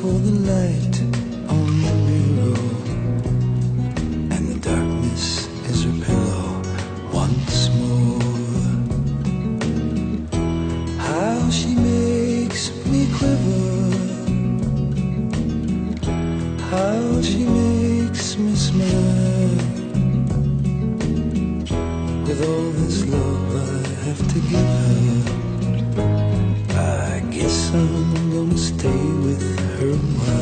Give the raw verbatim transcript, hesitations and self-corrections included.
for the light on the bureau, and the darkness is her pillow once more. How she makes me quiver, how she makes me smile. With all this love I have to give her, I guess I'm gonna stay with her a while.